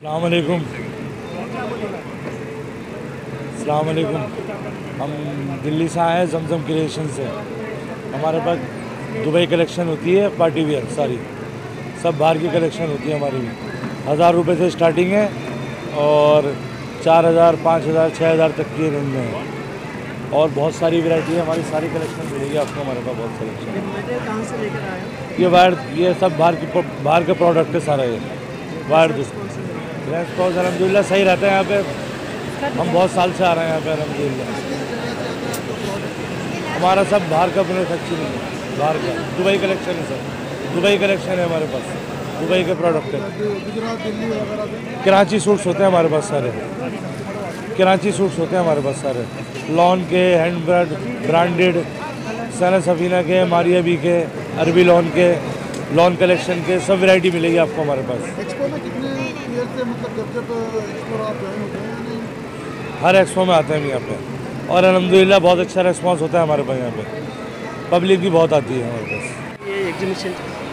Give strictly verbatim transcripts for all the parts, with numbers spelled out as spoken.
अस्सलाम वालेकुम। अस्सलाम वालेकुम। हम दिल्ली से आए हैं जमजम क्रिएशन से। हमारे पास दुबई कलेक्शन होती है, पार्टी वियर सारी, सब बाहर की कलेक्शन होती है हमारी भी। हज़ार रुपये से स्टार्टिंग है और चार हज़ार पाँच हज़ार छः हज़ार तक की रेंज में है। और बहुत सारी वैरायटी है, हमारी सारी कलेक्शन मिलेगी आपको हमारे पास बहुत कलेक्शन। कहाँ से लेकर आए हो? ये वायर, ये सब बाहर की बाहर के प्रोडक्ट है सारा। ये वायर रेस्पॉन्स अलहमदिल्ला सही रहता है यहाँ पे। हम बहुत साल से आ रहे हैं यहाँ पे अलहमदिल्ला। हमारा सब बाहर का मैन्युफैक्चरिंग है, बाहर का दुबई कलेक्शन है सर। दुबई कलेक्शन है हमारे पास, दुबई के प्रोडक्ट है। गुजरात, दिल्ली वगैरह। कराची सूट्स होते हैं हमारे पास सारे, कराची सूट्स होते हैं हमारे पास सारे। लॉन के, हैंड ब्रांडेड, सना सफीना के, मारिया बी के, अरबी लॉन के, लॉन कलेक्शन के सब वैरायटी मिलेगी आपको हमारे पास। एक्सपो में कितने ईयर से, मतलब जब जब एक्सपो आप ज्वाइन होते हैं? हर एक्सपो में आते हैं हम यहाँ पे और अलहमदिल्ला बहुत अच्छा रिस्पांस होता है हमारे पास। यहाँ पे पब्लिक भी बहुत आती है हमारे पास। ये एग्जीबिशन।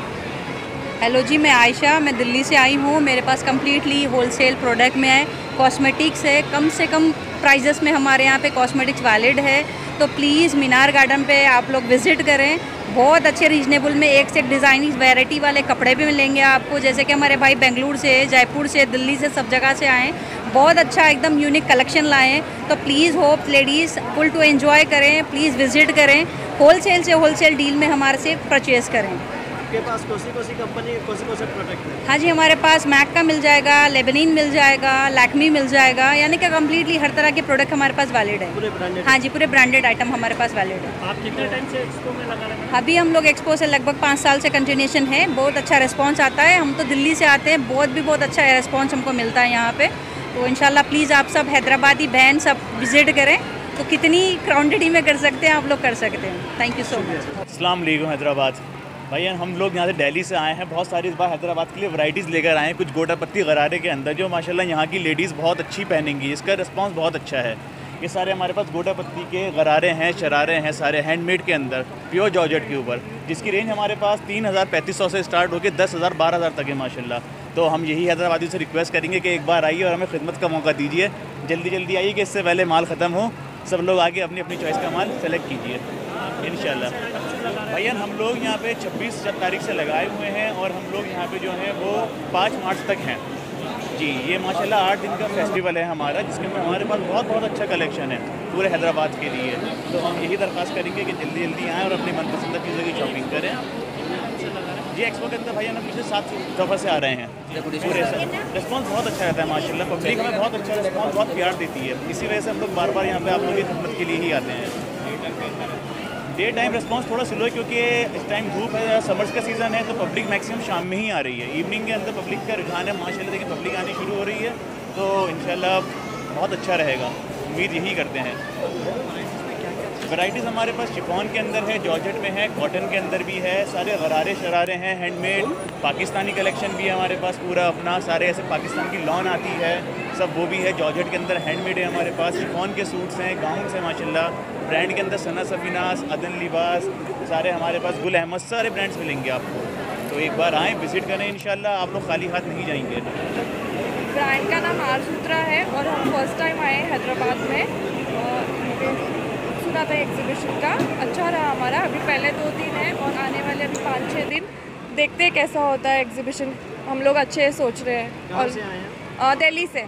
हेलो जी, मैं आयशा, मैं दिल्ली से आई हूँ। मेरे पास कम्प्लीटली होलसेल प्रोडक्ट में है, कॉस्मेटिक्स है। कम से कम प्राइजेस में हमारे यहाँ पे कॉस्मेटिक्स वैलिड है। तो प्लीज़ मीनार गार्डन पे आप लोग विज़िट करें। बहुत अच्छे रीजनेबल में एक से एक डिज़ाइनिंग वैरायटी वाले कपड़े भी मिलेंगे आपको। जैसे कि हमारे भाई बेंगलुरु से, जयपुर से, दिल्ली से, सब जगह से आए, बहुत अच्छा एकदम यूनिक कलेक्शन लाएँ। तो please hope ladies full to enjoy करें, प्लीज़ विज़िट करें। होलसेल से होलसेल डील में हमारे से परचेज़ करें। आपके पास कौन सी कौन सी कंपनी, कौन से कौन से प्रोडक्ट है? हाँ जी, हमारे पास मैक का मिल जाएगा, लेबनीन मिल जाएगा, लैक्मी मिल जाएगा, यानी कि कम्प्लीटली हर तरह के प्रोडक्ट हमारे पास वैलिड है। पूरे ब्रांडेड? हाँ जी, पूरे ब्रांडेड आइटम हमारे पास वैलिड है। आप कितने टाइम से एक्सपो में लगा रहे हैं? अभी हम लोग एक्सपो से लगभग पाँच साल से कंटिन्यूशन है। बहुत अच्छा रिस्पांस आता है। हम तो दिल्ली से आते हैं, बहुत भी बहुत अच्छा रिस्पांस हमको मिलता है यहाँ पे। तो इंशाल्लाह प्लीज़ आप सब हैदराबादी बहन सब विजिट करें। तो कितनी क्वान्टिटी में कर सकते हैं आप लोग, कर सकते हैं। Thank you so much. अस्सलाम वालेकुम। हैदराबाद भैया, हम लोग यहाँ से दिल्ली से आए हैं। बहुत सारी इस बार हैदराबाद के लिए वैराइटीज़ लेकर आए हैं, कुछ गोटापत्ती गरारे के अंदर, जो माशाल्लाह यहाँ की लेडीज़ बहुत अच्छी पहनेंगी। इसका रिस्पांस बहुत अच्छा है। ये सारे हमारे पास गोटापत्ती के गरारे हैं, शरारे हैं, सारे हैंडमेड के अंदर, प्योर जॉर्जेट के ऊपर, जिसकी रेंज हमारे पास तीन हज़ार पैंतीस सौ से स्टार्ट होकर दस हज़ार बारह हज़ार तक है माशाल्लाह। तो हम यही हैदराबादी से रिक्वेस्ट करेंगे कि एक बार आइए और हमें खिदमत का मौका दीजिए। जल्दी जल्दी आइए कि इससे पहले माल ख़त्म हो। सब लोग आगे अपनी अपनी चॉइस का माल सेलेक्ट कीजिए इंशाल्लाह। भैया, हम लोग यहाँ पे छब्बीस तारीख से लगाए हुए हैं और हम लोग यहाँ पे जो है वो पाँच मार्च तक हैं जी। ये माशाल्लाह आठ दिन का फेस्टिवल है हमारा, जिसके में हमारे पास बहुत बहुत अच्छा कलेक्शन है पूरे हैदराबाद के लिए। तो हम यही दरख्वास्त करेंगे कि जल्दी जल्दी आएँ और अपनी मनपसंद चीज़ों की शॉपिंग करें जी। एक्सपो के अंदर भैया हम पिछले सात दफ़ा से आ रहे हैं पूरे से। रिस्पॉन्स बहुत अच्छा रहता है माशाल्लाह। पब्लिक हमें बहुत अच्छा रिस्पॉन्स, बहुत प्यार देती है। इसी वजह से हम लोग बार बार यहाँ पे आप लोगों की खिदमत के लिए ही आते हैं। डे टाइम रिस्पांस थोड़ा स्लो है क्योंकि इस टाइम धूप है, समर्स का सीज़न है, तो पब्लिक मैक्सिमम शाम में ही आ रही है। इवनिंग के अंदर पब्लिक का रुझान है माशाल्लाह। देखिए पब्लिक आनी शुरू हो रही है, तो इंशाल्लाह बहुत अच्छा रहेगा, उम्मीद यही करते हैं। वैराइटीज़ हमारे पास शिफॉन के अंदर है, जॉर्जेट में है, कॉटन के अंदर भी है, सारे गरारे शरारे हैं, हैंडमेड। पाकिस्तानी कलेक्शन भी है हमारे पास पूरा अपना, सारे ऐसे पाकिस्तान की लॉन आती है, सब वो भी है। जॉर्जेट के अंदर हैंडमेड है हमारे पास। शिफॉन के सूट्स हैं, गाउन्स हैं माशाल्लाह। ब्रांड के अंदर सना सफीनास, अदन लिबास, सारे हमारे पास, गुल अहमद, सारे ब्रांड्स मिलेंगे आपको। तो एक बार आएँ, विज़िट करें इंशाल्लाह, आप लोग खाली हाथ नहीं जाएंगे। ब्रांड का नाम आरसूत्रा है और हम फर्स्ट टाइम आए हैं हैदराबाद में। सुना था एग्जीबिशन का, अच्छा रहा हमारा। अभी पहले दो दिन है और आने वाले अभी पाँच छः दिन, देखते हैं कैसा होता है एग्जीबिशन। हम लोग अच्छे सोच रहे हैं। और दिल्ली से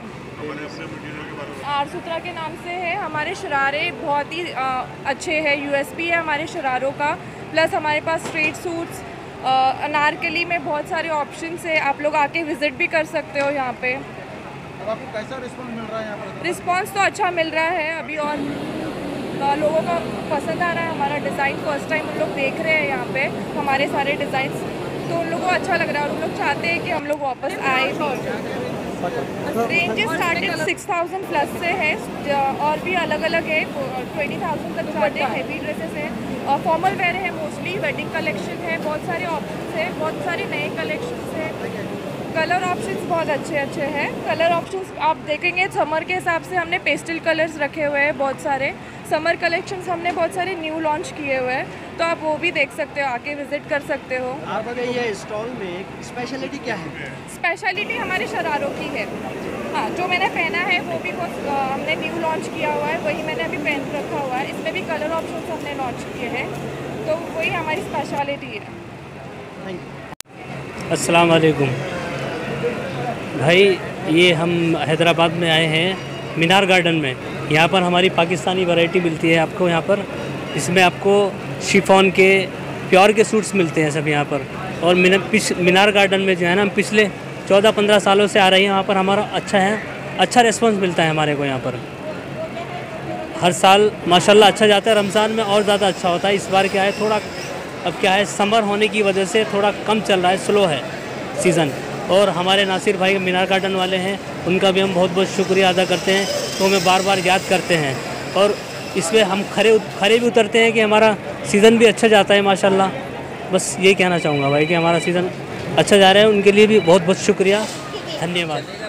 आरसूत्रा के नाम से है। हमारे शरारे बहुत ही आ, अच्छे हैं, यूएसपी है हमारे शरारों का। प्लस हमारे पास स्ट्रेट सूट्स, अनारकली में बहुत सारे ऑप्शंस है। आप लोग आके विज़िट भी कर सकते हो यहाँ पे। अब आपको कैसा रिस्पॉन्स मिल रहा है यहाँ पर? रिस्पॉन्स तो अच्छा मिल रहा है अभी, और लोगों को पसंद आ रहा है हमारा डिज़ाइन। फर्स्ट टाइम उन लोग देख रहे हैं यहाँ पे हमारे सारे डिज़ाइंस, तो उन लोगों को अच्छा लग रहा है और उन लोग चाहते हैं कि हम लोग वापस आए भी। Ranges starting six thousand plus से है और भी अलग अलग है, ट्वेंटी थाउजेंड तक स्टार्टिंग हैवी ड्रेसेस है और फॉर्मल वेयर है, मोस्टली वेडिंग कलेक्शन है, बहुत सारे ऑप्शंस है, बहुत सारे नए कलेक्शंस है। कलर ऑप्शंस बहुत अच्छे अच्छे हैं। कलर ऑप्शंस आप देखेंगे समर के हिसाब से हमने पेस्टल कलर्स रखे हुए हैं बहुत सारे। समर कलेक्शंस हमने बहुत सारे न्यू लॉन्च किए हुए हैं, तो आप वो भी देख सकते हो, आके विजिट कर सकते हो। आपके ये स्टॉल में स्पेशलिटी क्या है? स्पेशलिटी हमारे शरारों की है। हाँ, जो मैंने पहना है वो भी बहुत अ, हमने न्यू लॉन्च किया हुआ है, वही मैंने अभी पहन रखा हुआ है। इसमें भी कलर ऑप्शंस हमने लॉन्च किए हैं, तो वही हमारी स्पेशलिटी है। Thank you. अस्सलाम वालेकुम भाई, ये हम हैदराबाद में आए हैं मीनार गार्डन में। यहाँ पर हमारी पाकिस्तानी वैरायटी मिलती है आपको यहाँ पर। इसमें आपको शिफॉन के प्योर के सूट्स मिलते हैं सब यहाँ पर। और मीनार गार्डन में जो है ना, हम पिछले चौदह पंद्रह सालों से आ रही हैं यहाँ पर। हमारा अच्छा है, अच्छा रिस्पांस मिलता है हमारे को यहाँ पर। हर साल माशाल्लाह अच्छा जाता है, रमज़ान में और ज़्यादा अच्छा होता है। इस बार क्या है, थोड़ा अब क्या है, समर होने की वजह से थोड़ा कम चल रहा है, स्लो है सीज़न। और हमारे नासिर भाई मीनार गार्डन वाले हैं, उनका भी हम बहुत बहुत शुक्रिया अदा करते हैं, तो हमें बार बार याद करते हैं। और इसमें हम खरे खरे भी उतरते हैं कि हमारा सीज़न भी अच्छा जाता है माशाल्लाह। बस यही कहना चाहूँगा भाई कि हमारा सीज़न अच्छा जा रहा है, उनके लिए भी बहुत बहुत शुक्रिया, धन्यवाद।